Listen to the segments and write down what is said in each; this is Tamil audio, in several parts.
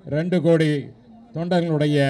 2 கோடி தொண்டர்களுடைய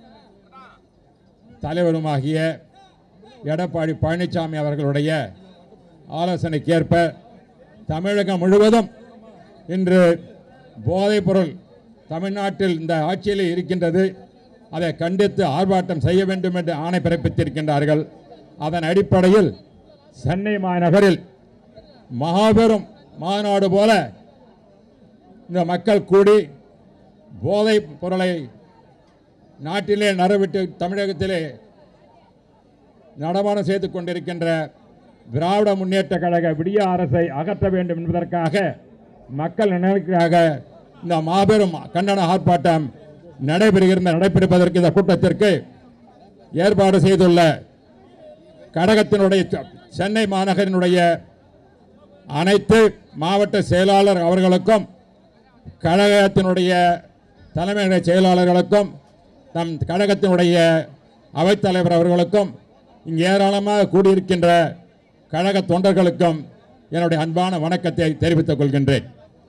தலைவருமாகிய எடப்பாடி பழனிசாமி அவர்களுடைய ஆலோசனைக்கேற்ப தமிழகம் முழுவதும் இன்று போதைப்பொருள் தமிழ்நாட்டில் இந்த ஆட்சியில் இருக்கின்றது, அதை கண்டித்து ஆர்ப்பாட்டம் செய்ய வேண்டும் என்று ஆணை பிறப்பித்திருக்கின்றார்கள். அதன் அடிப்படையில் சென்னை மாநகரில் மாபெரும் மாநாடு போல இந்த மக்கள் கூடி போதைப் பொருளை நாட்டிலே நரவிட்டு தமிழகத்திலே நடமாடம் செய்து கொண்டிருக்கின்ற திராவிட முன்னேற்ற கழக விடிய அரசை அகற்ற வேண்டும் என்பதற்காக மக்கள் நலனுக்காக இந்த மாபெரும் கண்டன ஆர்ப்பாட்டம் நடைபெறுவதற்கு இந்த கூட்டத்திற்கு ஏற்பாடு செய்துள்ள கழகத்தினுடைய சென்னை மாநகரினுடைய அனைத்து மாவட்ட செயலாளர் அவர்களுக்கும் கழகத்தினுடைய தலைமை செயலாளர்களுக்கும் நம் கழகத்தினுடைய அவைத்தலைவர் அவர்களுக்கும் இங்கு ஏராளமாக கூடியிருக்கின்ற கழக தொண்டர்களுக்கும் என்னுடைய அன்பான வணக்கத்தை தெரிவித்துக் கொள்கின்றேன்.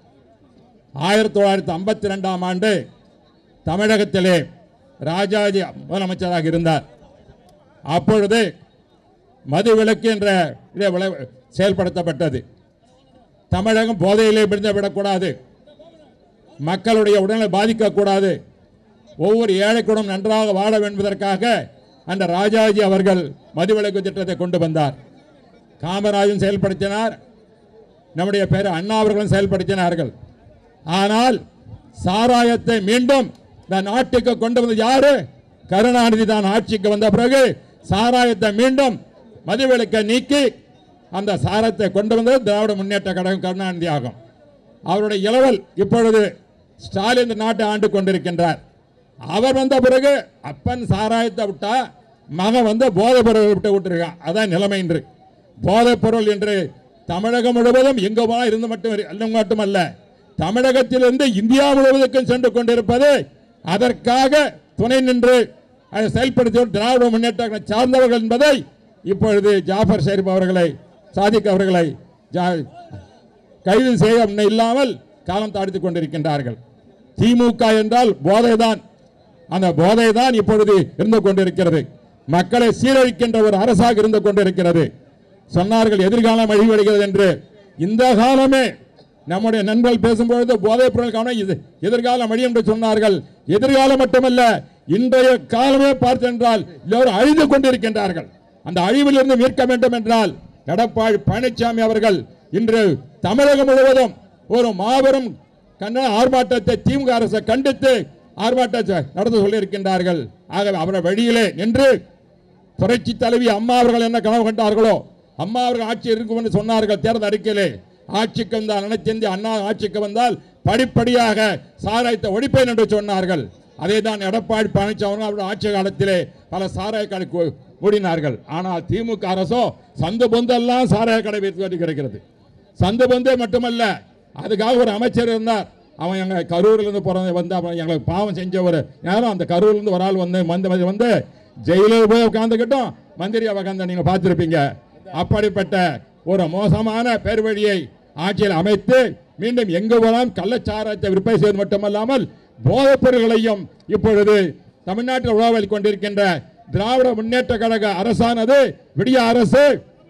1952ஆம் ஆண்டு தமிழகத்திலே ராஜாஜி முதலமைச்சராக இருந்தார். அப்பொழுது மதுவிலக்கு என்ற செயல்படுத்தப்பட்டது. தமிழகம் போதையிலே விழுந்து விடக்கூடாது, மக்களுடைய உடல்நிலை பாதிக்கக்கூடாது, ஒவ்வொரு ஏழைக்கூடம் நன்றாக வாழ என்பதற்காக அந்த ராஜாஜி அவர்கள் மதுவிலக்கு திட்டத்தை கொண்டு வந்தார். காமராஜன் செயல்படுத்தினார், நம்முடைய பேர் அண்ணா அவர்களும் செயல்படுத்தினார்கள். ஆனால் சாராயத்தை மீண்டும் இந்த நாட்டுக்கு கொண்டு வந்தது யாரு? கருணாநிதி தான். ஆட்சிக்கு வந்த பிறகு சாராயத்தை மீண்டும் மதுவிலக்கை நீக்கி அந்த சாராயத்தை கொண்டு வந்தது திராவிட முன்னேற்ற கழகம், கருணாநிதி ஆகும். அவருடைய இளவல் இப்பொழுது ஸ்டாலின் இந்த நாட்டை ஆண்டு கொண்டிருக்கின்றார். அவர் வந்த பிறகு அப்பன் சாராயத்தை விட்டா மகன் வந்து போதைப் பொருள் விட்டுருக்கான். அதான் நிலைமை. இன்று போதைப் பொருள் என்று தமிழகம் முழுவதும் எங்குமா இருந்து மட்டுமல்ல, தமிழகத்திலிருந்து இந்தியா முழுவதற்கும் சென்று கொண்டிருப்பது அதற்காக துணை நின்று அதை செயல்படுத்தி திராவிட முன்னேற்ற சார்ந்தவர்கள் என்பதை இப்பொழுது ஜாஃபர் ஷெரீப் அவர்களை, சாதிக் அவர்களை கைது செய்ய இல்லாமல் காலம் தாழ்த்திக் கொண்டிருக்கின்றார்கள். திமுக என்றால் போதைதான். அந்த போதைதான் இப்பொழுது இருந்து கொண்டிருக்கிறது. மக்களை சீரழிக்கின்ற ஒரு அரசாக இருந்து கொண்டிருக்கிறது. சொன்னார்கள் எதிர்காலம் அழிவடைகிறது என்று. இந்த காலமே நம்முடைய நண்பர்கள் பேசும்பொழுது போதைப் பொருள் எதிர்காலம் அழியும் என்று சொன்னார்கள். எதிர்காலம் மட்டுமல்ல, இன்றைய காலமே பார்த்தென்றால் எல்லோரும் அழிந்து கொண்டிருக்கின்றார்கள். அந்த அழிவிலிருந்து மீட்க வேண்டும் என்றால் எடப்பாடி பழனிசாமி அவர்கள் இன்று தமிழகம் முழுவதும் ஒரு மாபெரும் கண்டன ஆர்ப்பாட்டத்தை திமுக அரசை கண்டித்து ஆர்ப்பாட்டத்தை நடத்த சொல்லியிருக்கின்றார்கள். ஆகவே அவரை வழியிலே நின்று புரட்சி தலைவி அம்மா அவர்கள் என்ன கனவு கண்டார்களோ, அம்மா அவர்கள் ஆட்சி இருக்கும் என்று சொன்னார்கள் தேர்தல் அறிக்கையிலே. ஆட்சிக்கு வந்தால் நினைச்செந்தி அண்ணா ஆட்சிக்கு வந்தால் படிப்படியாக சாராயத்தை ஒழிப்பேன் என்று சொன்னார்கள். அதே தான் எடப்பாடி பழனிசாமி அவருடைய ஆட்சி காலத்திலே பல சாராய கடை மூடினார்கள். ஆனால் திமுக அரசோ சந்து பொந்தெல்லாம் சாராய கடை வைத்து கிடைக்கிறது. சந்து பொந்தே மட்டுமல்ல, அதுக்காக ஒரு அமைச்சர் இருந்தார். அவன் எங்கள் கரூரிலிருந்து பிறந்த வந்து எங்களுக்கு பாவம் செஞ்ச ஒரு யாரும் அந்த கரூர்லேருந்து ஒரு ஆள் வந்து ஜெயிலில் போய் உட்காந்துக்கிட்டோம் மந்திரியை உட்காந்து நீங்கள் பார்த்துருப்பீங்க. அப்படிப்பட்ட ஒரு மோசமான பேர்வழியை ஆட்சியில் அமைத்து மீண்டும் எங்கு போலாம் கள்ளச்சாராயத்தை விற்பனை செய்வது மட்டுமல்லாமல் போதைப் பொருள்களையும் இப்பொழுது தமிழ்நாட்டில் உழவல் கொண்டிருக்கின்ற திராவிட முன்னேற்ற கழக அரசானது விடிய அரசு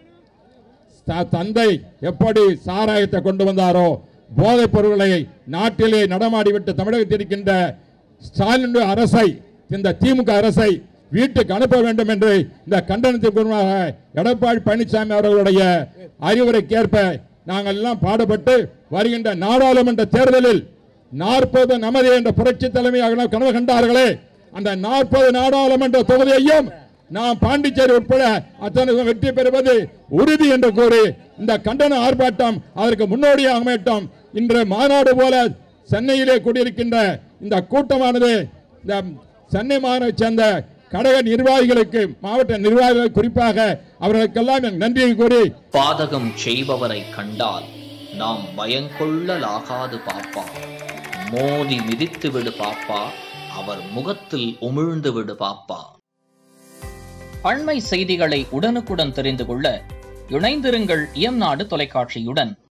தந்தை எப்படி சாராயத்தை கொண்டு வந்தாரோ போதைப் பொருள்களை நாட்டிலே நடமாடிவிட்டு தமிழகத்தில் இருக்கின்ற ஸ்டாலின் அரசை, இந்த திமுக அரசை வீட்டுக்கு அனுப்ப வேண்டும் என்று இந்த கண்டனத்திற்கு எடப்பாடி பழனிசாமி அவர்களுடைய அறிவுரைக்கேற்ப நாங்கள் எல்லாம் பாடுபட்டு வருகின்ற நாடாளுமன்ற தேர்தலில் 40 நமது என்ற புரட்சி தலைமையாக கனவு கண்டார்களே, அந்த 40 நாடாளுமன்ற தொகுதியையும் நாம் பாண்டிச்சேரி உட்பட அத்தனை வெற்றி பெறுவது உறுதி என்று கூறி இந்த கண்டன ஆர்ப்பாட்டம் அதற்கு முன்னோடியாக அமையட்டும். இன்று மாநாடு போல சென்னையிலே கூடியிருக்கின்ற இந்த கூட்டமானது இந்த சென்னை மாநகரை சேர்ந்த கழக நிர்வாகிகளுக்கு, மாவட்ட நிர்வாகிகள் குறிப்பாக அவர்களுக்கெல்லாம் நன்றியை கூறி, பாதகம் செய்பவரை கண்டால் நாம் பயங்கொள்ளலாகாது பாப்பா, மோதி மிதித்து விடு பாப்பா, அவர் முகத்தில் உமிழ்ந்து விடு பாப்பா. அண்மை செய்திகளை உடனுக்குடன் தெரிந்து கொள்ள இணைந்திருங்கள் இயம்நாடு தொலைக்காட்சியுடன்.